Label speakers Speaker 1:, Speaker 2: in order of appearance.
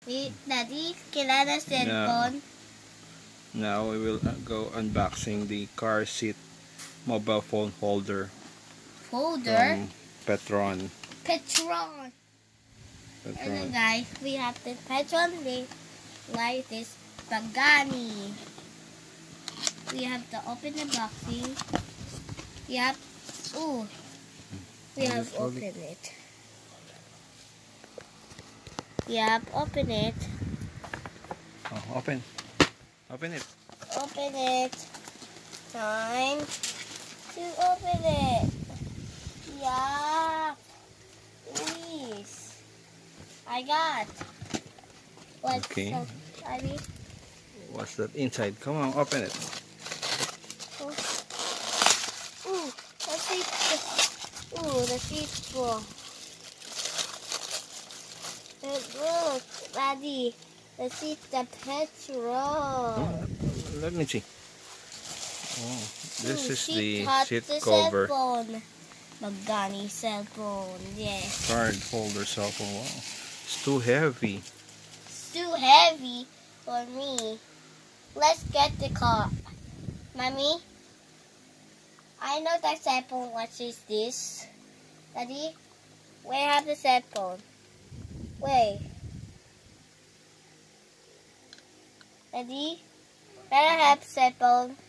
Speaker 1: Daddy, kilala cellphone.
Speaker 2: Now we will go unboxing the car seat mobile phone holder. From Petron.
Speaker 1: And then guys, we have the Petron like this PAGANI. We have to open the boxing. Yep. Ooh. We have opened it. Yep, open it.
Speaker 2: Oh, open. Open it.
Speaker 1: Open it. Time to open it. Yeah. Please. I got. What's
Speaker 2: okay.
Speaker 1: Daddy?
Speaker 2: What's that inside? Come on, open it.
Speaker 1: Ooh, the seat. Ooh, the seat's full. Look, Daddy. The seat's the petrol.
Speaker 2: Oh, let me see. Oh, this is the seat
Speaker 1: the
Speaker 2: cover.
Speaker 1: Cell phone. PAGANI cell phone, yes.
Speaker 2: Card holder cell phone. Wow, it's too heavy.
Speaker 1: It's too heavy for me. Let's get the car, Mommy. I know the cell phone. What is this, Daddy? Where have the cell phone? Wait, Daddy. Where I have cell phone?